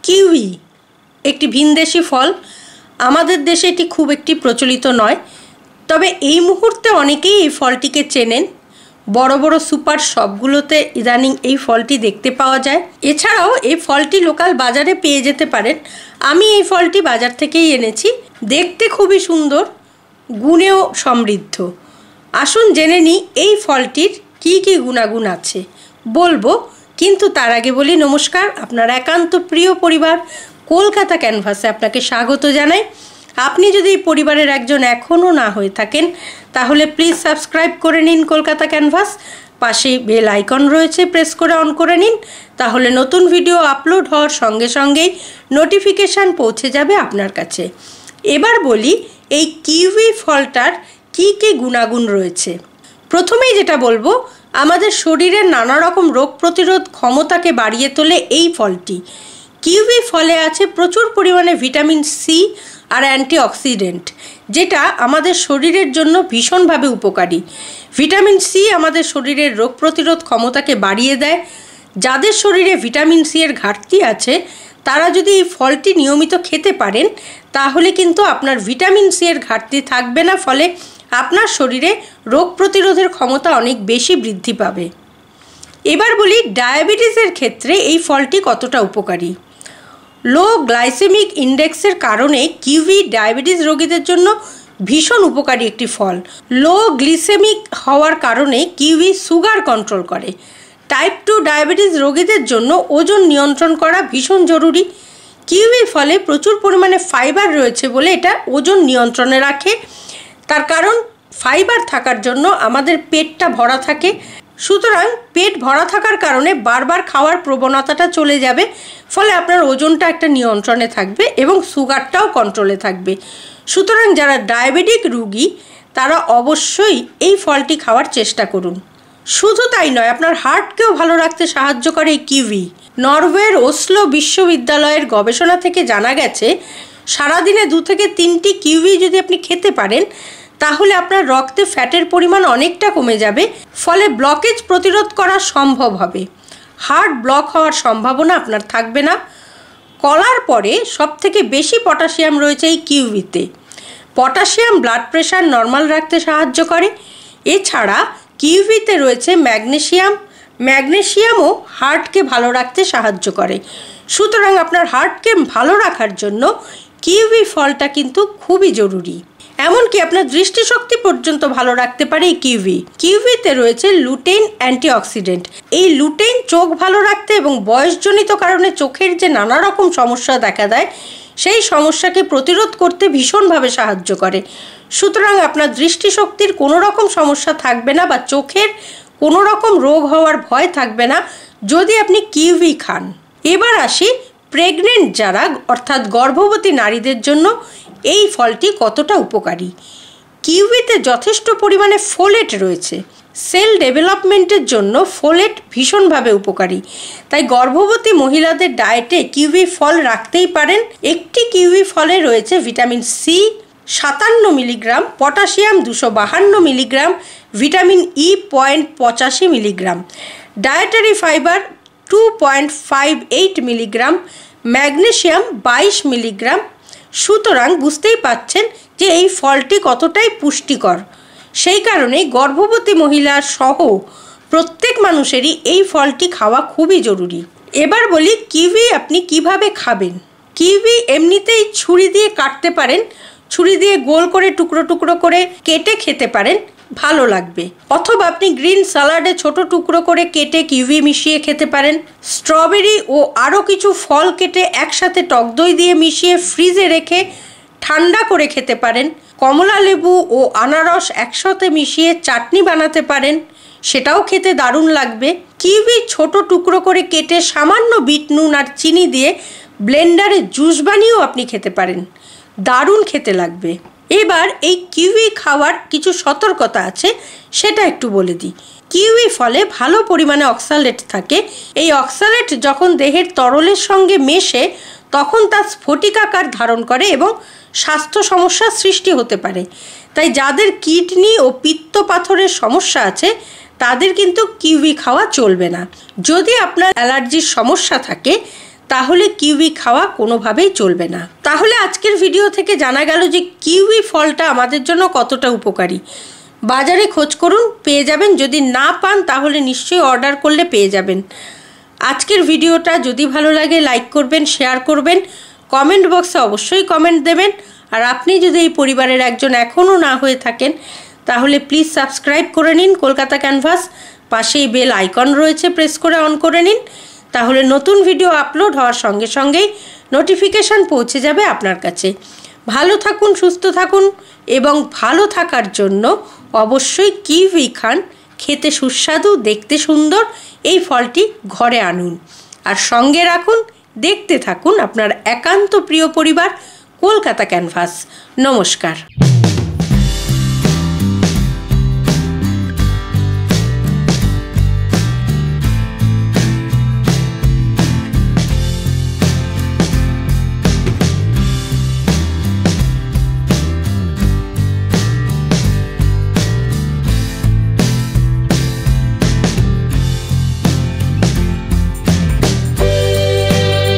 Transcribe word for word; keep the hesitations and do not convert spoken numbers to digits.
Kiwi একটি ভিনদেশি ফল। আমাদের দেশে এটি খুব একটি প্রচলিত নয়, তবে এই মুহূর্তে অনেকেই এই ফলটিকে চেনেন। বড় বড় সুপার শপগুলোতে ইদানিং এই ফলটি দেখতে পাওয়া যায়। এছাড়াও এই ফলটি লোকাল বাজারে পেয়ে যেতে পারেন। আমি এই ফলটি বাজার থেকেই এনেছি। দেখতে খুবই সুন্দর, গুণেও সমৃদ্ধ। আসুন জেনে নিই এই ফলটির কী কী গুণাগুণ আছে বলবো, কিন্তু তার আগে বলি নমস্কার। আপনার একান্ত প্রিয় পরিবার কলকাতা ক্যানভাসে আপনাকে স্বাগত জানাই। আপনি যদি এই পরিবারের একজন এখনও না হয়ে থাকেন তাহলে প্লিজ সাবস্ক্রাইব করে নিন কলকাতা ক্যানভাস। পাশে বেল আইকন রয়েছে, প্রেস করে অন করে নিন, তাহলে নতুন ভিডিও আপলোড হওয়ার সঙ্গে সঙ্গেই নোটিফিকেশান পৌঁছে যাবে আপনার কাছে। এবার বলি এই কিউই ফলটার কী কী গুণাগুণ রয়েছে। প্রথমেই যেটা বলবো, আমাদের শরীরের নানা রকম রোগ প্রতিরোধ ক্ষমতাকে বাড়িয়ে তোলে এই ফলটি। কিউই ফলে আছে প্রচুর পরিমাণে ভিটামিন সি আর অ্যান্টিঅক্সিডেন্ট, যেটা আমাদের শরীরের জন্য ভীষণভাবে উপকারী। ভিটামিন সি আমাদের শরীরের রোগ প্রতিরোধ ক্ষমতাকে বাড়িয়ে দেয়। যাদের শরীরে ভিটামিন সি এর ঘাটতি আছে তারা যদি এই ফলটি নিয়মিত খেতে পারেন তাহলে কিন্তু আপনার ভিটামিন সি এর ঘাটতি থাকবে না, ফলে আপনার শরীরে রোগ প্রতিরোধের ক্ষমতা অনেক বেশি বৃদ্ধি পাবে। এবার বলি ডায়াবেটিসের ক্ষেত্রে এই ফলটি কতটা উপকারী। লো গ্লাইসেমিক ইন্ডেক্সের কারণে কিউই ডায়াবেটিস রোগীদের জন্য ভীষণ উপকারী একটি ফল। লো গ্লিসেমিক হওয়ার কারণে কিউই সুগার কন্ট্রোল করে। টাইপ টু ডায়াবেটিস রোগীদের জন্য ওজন নিয়ন্ত্রণ করা ভীষণ জরুরি। কিউই ফলে প্রচুর পরিমাণে ফাইবার রয়েছে বলে এটা ওজন নিয়ন্ত্রণে রাখে। তার কারণ ফাইবার থাকার জন্য আমাদের পেটটা ভরা থাকে, সুতরাং পেট ভরা থাকার কারণে বারবার খাওয়ার প্রবণতাটা চলে যাবে, ফলে আপনার ওজনটা একটা নিয়ন্ত্রণে থাকবে এবং সুগারটাও কন্ট্রোলে থাকবে। সুতরাং যারা ডায়াবেটিক রোগী তারা অবশ্যই এই ফলটি খাওয়ার চেষ্টা করুন। শুধু তাই নয়, আপনার হার্টকেও ভালো রাখতে সাহায্য করে এই কিউই। নরওয়ের ওসলো বিশ্ববিদ্যালয়ের গবেষণা থেকে জানা গেছে সারাদিনে দু থেকে তিনটি কিউই যদি আপনি খেতে পারেন তাহলে আপনার রক্তে ফ্যাটের পরিমাণ অনেকটা কমে যাবে, ফলে ব্লকেজ প্রতিরোধ করা সম্ভব হবে। হার্ট ব্লক হওয়ার সম্ভাবনা আপনার থাকবে না। কলার পরে সবথেকে বেশি পটাশিয়াম রয়েছে এই কিউইতে। পটাশিয়াম ব্লাড প্রেশার নর্মাল রাখতে সাহায্য করে। এছাড়া কিউইতে রয়েছে ম্যাগনেশিয়াম। ম্যাগনেশিয়ামও হার্টকে ভালো রাখতে সাহায্য করে। সুতরাং আপনার হার্টকে ভালো রাখার জন্য কিউই ফলটা কিন্তু খুবই জরুরি। এমনকি আপনার দৃষ্টিশক্তি পর্যন্ত ভালো রাখতে পারে এই কিউই। কিউইতে রয়েছে লুটেইন অ্যান্টিঅক্সিডেন্ট। এই লুটেইন চোখ ভালো রাখতে এবং বয়সজনিত কারণে চোখের যে নানা রকম সমস্যা দেখা দেয় সেই সমস্যাকে প্রতিরোধ করতে ভীষণভাবে সাহায্য করে। সুতরাং আপনার দৃষ্টিশক্তির কোনো রকম সমস্যা থাকবে না বা চোখের কোনো রকম রোগ হওয়ার ভয় থাকবে না যদি আপনি কিউই খান। এবার আসি প্রেগনেন্ট যারা অর্থাৎ গর্ভবতী নারীদের জন্য এই ফলটি কতটা উপকারী। কিউইতে যথেষ্ট পরিমাণে ফোলেট রয়েছে। সেল ডেভেলপমেন্টের জন্য ফোলেট ভীষণভাবে উপকারী, তাই গর্ভবতী মহিলাদের ডায়েটে কিউই ফল রাখতেই পারেন। একটি কিউই ফলে রয়েছে ভিটামিন সি সাতান্ন মিলিগ্রাম, পটাশিয়াম দুশো বাহান্ন মিলিগ্রাম, ভিটামিন ই পয়েন্ট পঁচাশি milligram, dietary fibre two point five eight milligram, magnesium বাইশ মিলিগ্রাম। সুতরাং বুঝতেই পাচ্ছেন যে এই ফলটি কতটাই পুষ্টিকর। সেই কারণেই গর্ভবতী মহিলা সহ প্রত্যেক মানুষেরই এই ফলটি খাওয়া খুবই জরুরি। এবার বলি কিউই আপনি কিভাবে খাবেন। কিউই এমনিতেই ছুরি দিয়ে কাটতে পারেন, ছুরি দিয়ে গোল করে টুকরো টুকরো করে কেটে খেতে পারেন, ভালো লাগবে। অথবা আপনি গ্রিন স্যালাডে ছোট টুকরো করে কেটে কিউই মিশিয়ে খেতে পারেন। স্ট্রবেরি ও আরও কিছু ফল কেটে একসাথে টক দই দিয়ে মিশিয়ে ফ্রিজে রেখে ঠান্ডা করে খেতে পারেন। কমলা লেবু ও আনারস একসাথে মিশিয়ে চাটনি বানাতে পারেন, সেটাও খেতে দারুণ লাগবে। কিউই ছোট টুকরো করে কেটে সামান্য বিট নুন আর চিনি দিয়ে ব্লেন্ডারে জুস বানিয়েও আপনি খেতে পারেন, দারুণ খেতে লাগবে। এবার এই কিউই খাওয়ার কিছু সতর্কতা আছে, সেটা একটু বলে দিই। কিউই ফলে ভালো পরিমাণে অক্সালেট থাকে। এই অক্সালেট যখন দেহের তরলের সঙ্গে মেশে তখন তা স্ফটিকাকার ধারণ করে এবং স্বাস্থ্য সমস্যার সৃষ্টি হতে পারে। তাই যাদের কিডনি ও পিত্ত পাথরের সমস্যা আছে তাদের কিন্তু কিউই খাওয়া চলবে না। যদি আপনার অ্যালার্জির সমস্যা থাকে তাহলে কিউই খাওয়া কোনোভাবেই চলবে না। তাহলে আজকের ভিডিও থেকে জানা গেল যে কিউই ফলটা আমাদের জন্য কতটা উপকারী। বাজারে খোঁজ করুন, পেয়ে যাবেন। যদি না পান তাহলে নিশ্চয়ই অর্ডার করলে পেয়ে যাবেন। আজকের ভিডিওটা যদি ভালো লাগে লাইক করবেন, শেয়ার করবেন, কমেন্ট বক্সে অবশ্যই কমেন্ট দেবেন। আর আপনি যদি এই পরিবারের একজন এখনও না হয়ে থাকেন তাহলে প্লিজ সাবস্ক্রাইব করে নিন কলকাতা ক্যানভাস। পাশেই বেল আইকন রয়েছে, প্রেস করে অন করে নিন। তাহলে নতুন ভিডিও আপলোড হওয়ার সঙ্গে সঙ্গেই নোটিফিকেশান পৌঁছে যাবে আপনার কাছে। ভালো থাকুন, সুস্থ থাকুন এবং ভালো থাকার জন্য অবশ্যই কিউই খান। খেতে সুস্বাদু, দেখতে সুন্দর এই ফলটি ঘরে আনুন আর সঙ্গে রাখুন। দেখতে থাকুন আপনার একান্ত প্রিয় পরিবার কলকাতা ক্যানভাস। নমস্কার।